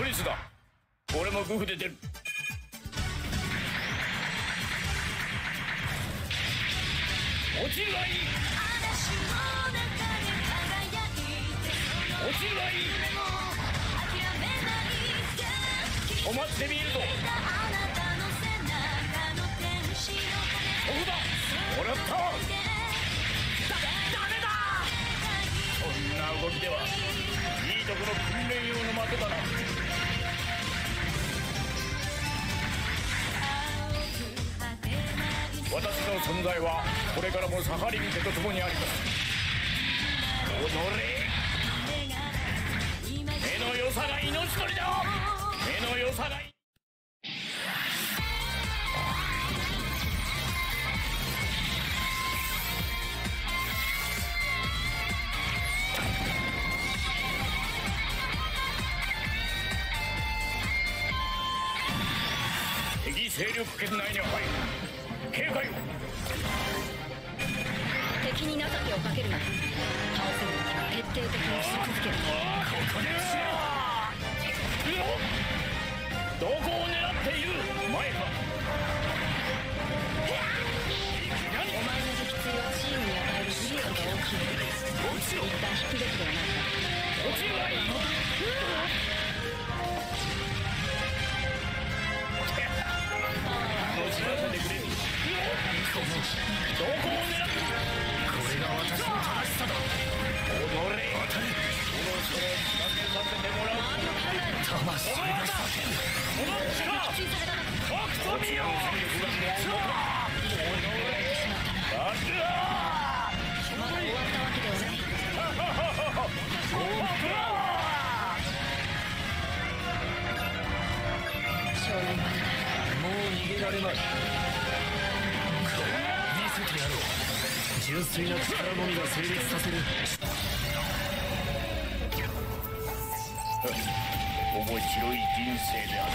ノリスだ。俺もグフで出る。落ちるがいい。落ちるがいい。お待ちで見るぞ。そこだ。もらった。ダメだ。そんな動きではいいところ訓練用の的だな。私の存在はこれからもサハリン家と共にあります。おのれ。目の良さが命取りだ。目の良さが敵勢力圏内に入る。警戒を。 敵に情けをかけるな。倒せる時は徹底的にし続ける。ここでどこを狙っている。前か。 お前の撃墜はチームに与える利益が大きい。一旦引くべきではないか。 落ちるがいい。どちらかでくれ。どこを狙って。これが私の正しさだ。おのれ。そろそろ仕掛けさせてもらう。魂が叫ぶ。この力。ファクトミオ。おのれ。まだ終わったわけではない。少年までだ。 もう逃げられまい。見せてやろう。純粋な力のみが成立させる。 面白い人生であ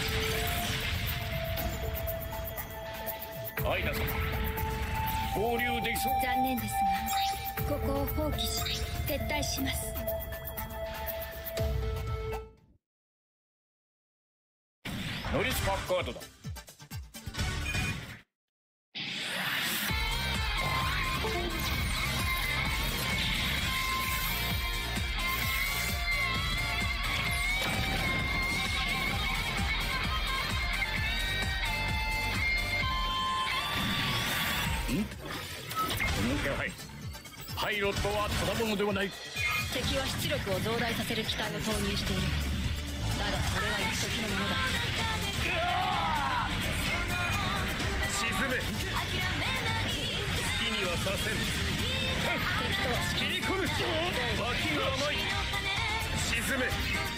った。アイナさん、合流できそう。 残念ですがここを放棄し撤退します。 ノリスパッカードだ。パイロットはただものではない。 敵は出力を増大させる機体を投入している。だがそれは一時のものだ。 沈め。好きにはさせん。 敵とは切り込む。脇が甘い。沈め。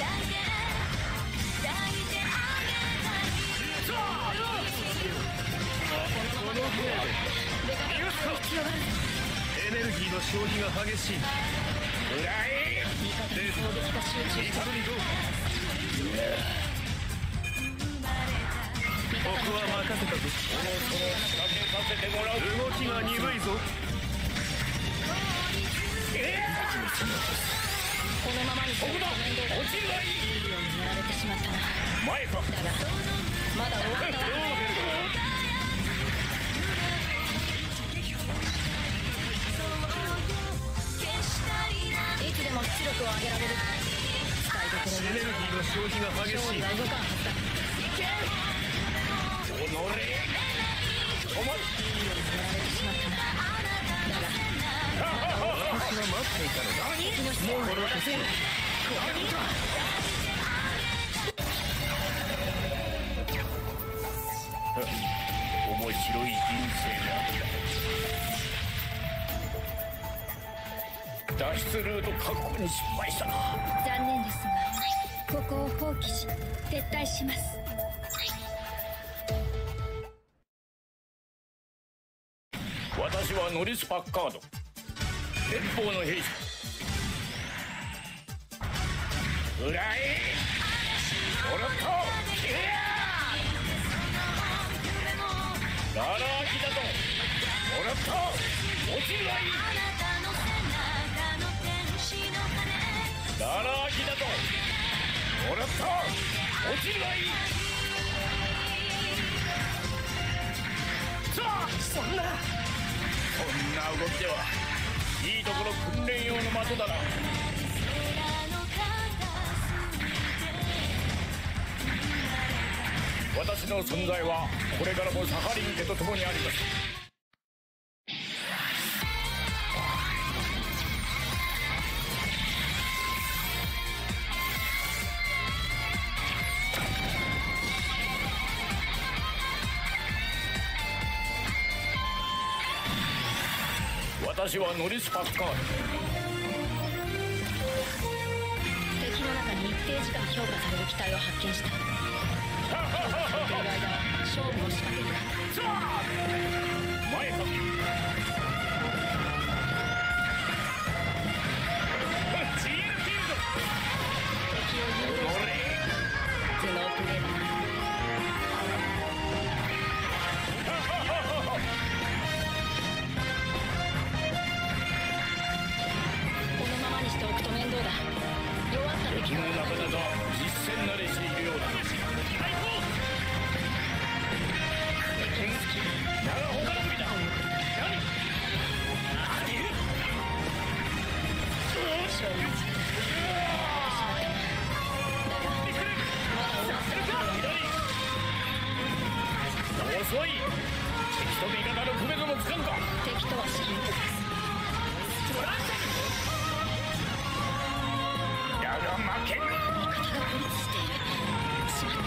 この程度必要がある。 エネルギーの消費が激しい。 裏へ。 味方に攻撃が集中した。 ここは任せたぞ。 そろそろ仕掛けさせてもらう。 動きが鈍いぞ。 このままにすると面倒だ。 落ちるがいい。 いいようにやられてしまったな。 前か。 だがまだ終わったわけだ。いつでも出力を上げられる。使いどころエネルギーの消費が激しい。 勝利は動かんはずだ。 おのれ。お前。 いいようにやられてしまったな。だが私は待っていたのだ。 敵の姿勢を殺せる。 面白い人生であった。脱出ルート確保に失敗したな。 残念ですがここを放棄し撤退します。 私はノリス・パッカード、連邦の兵士。裏へ。もらった。ガラ空きだと。もらった。落ちるがいい。ガラ空きだと。 もらった。落ちるがいい。さあ、そんな動きではいいところ訓練用の的だな。私の存在はこれからもサハリン家と共にあります。私はノリス・パッカード。 敵の中に一定時間評価される機体を発見した。その間は勝負を仕掛けるな。 さあ、前か。ジールフィールド。 敵を誘導して頭脳プレーだな。このままにしておくと面倒だ。弱った敵の中だと実戦慣れしているようだ。遅い。敵と味方の区別もつかんか。 敵とは知る。 だが負ける。 味方が孤立している。しまって。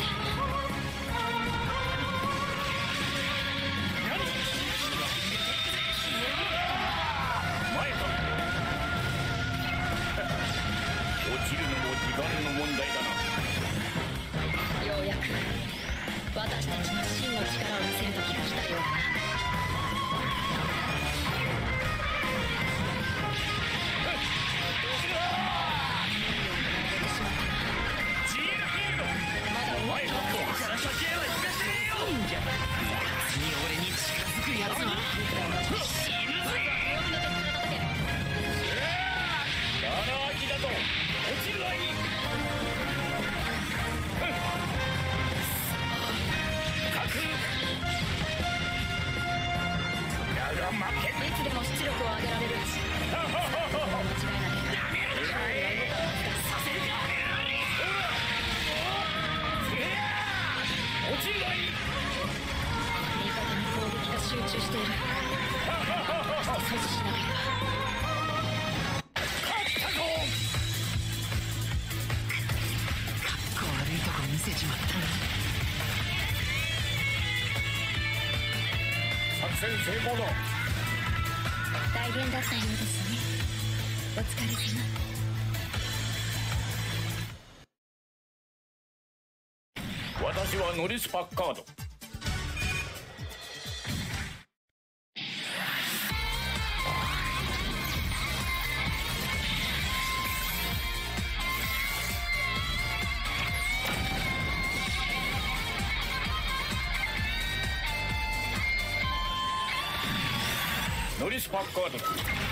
前か。落ちるのも時間の問題だな。 ようやく私たちの真の力を見せる時が来たようだな。 ジールフィールド。 まだ終わったわけだ。 から先へは行かせねえよ。 次に俺に近づくやつは死ぬぜ。 ガラ空きだと落ちるがいい。だが負ける。 いつでも出力を上げられる。間違いない。 落ちるがいい。 味方に攻撃が集中している。阻止しなければ。 勝ったぞ。 悪いとこ見せちまったな。 作戦成功だ。 大変だったようですね。お疲れ様。 私はノリス・パッカード。ノリス・パッカード。 敵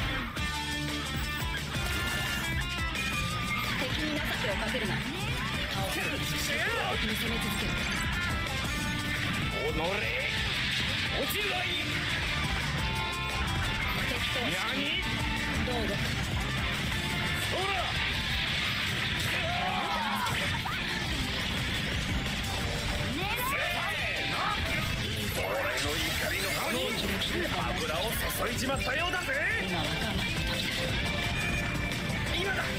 に情けをかけるな。倒せる。敵に攻め続ける。 おのれ。落ちるがいい。 敵とは何。 どう動く。 ほら。俺の怒りの歯に油を注いじまったようだぜ。 今は我慢の時だ。 今だ。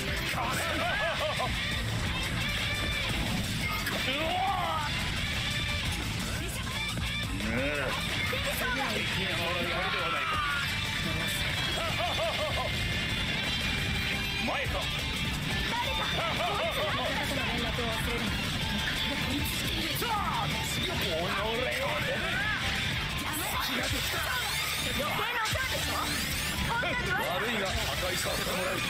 前か。 誰か。あなたとの連絡を忘れるな。味方が孤立している。 さあ、おのれよ。悪いが破壊させてもらう。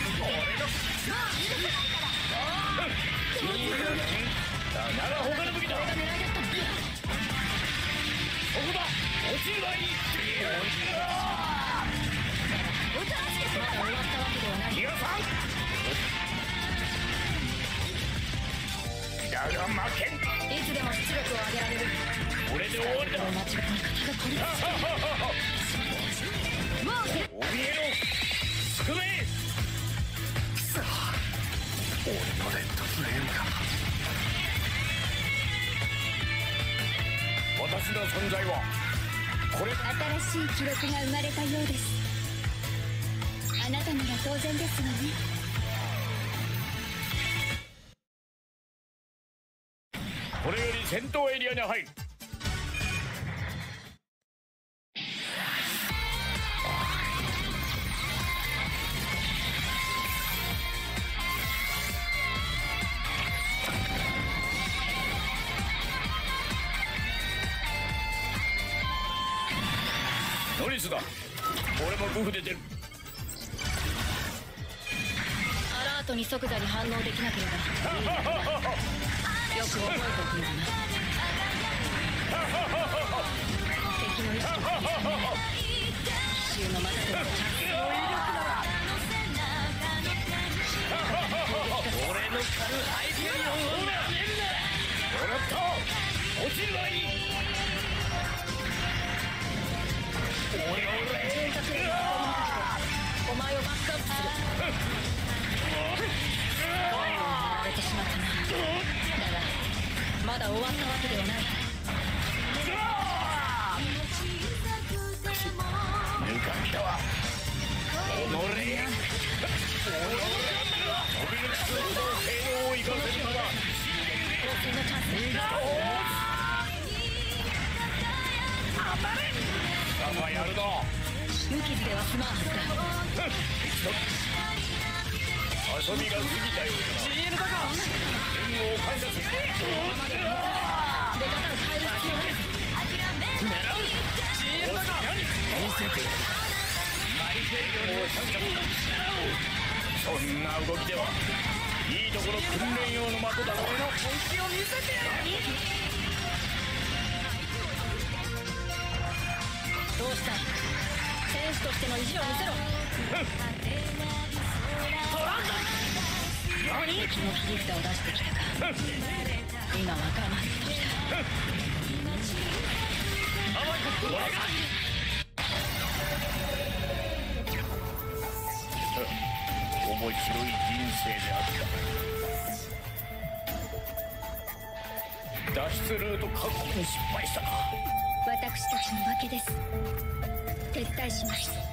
だが他の武器だ。ここだ。落ちるがいい。 まだ終わったわけではない。 ギガさん。 だが負けん。 いつでも出力を上げられる。 これで終わりだ。 間違い方がこれもう怯えろ救え。さあ俺のレッドフレームか。私の存在はこれ。 新しい記録が生まれたようです。あなたなら当然ですわね。 これより戦闘エリアに入る。ノリスだ。俺もグフで出る。 アラートに即座に反応できなければいいのだ。よく覚えておくんだな。敵の意識を消すため奇襲のまたで俺の狩るハイビアンをなめるな。俺と落ちるがいい。俺お前をバックアップする。やられてしまったな。だがまだ終わったわけではない。 抜かんだわ。おのれ。飛び抜くほど性能を生かせるのだ。 交戦のチャンス。 だがやるな。 無傷では済まんはずだ。 遊びが過ぎたようだ。CM だか。援護を感謝する。 出方を変える必要ない。 狙う。CM だか。見せて。マリフェリオを感謝する。そんな動きではいいところ訓練用の的だ。俺の本気を見せてやる。 どうした。選手としての意地を見せろ。敵の切り札を出してきたか。今わからない時だ。 面白い人生であった。脱出ルート確保に失敗したか。 私たちの負けです。撤退します。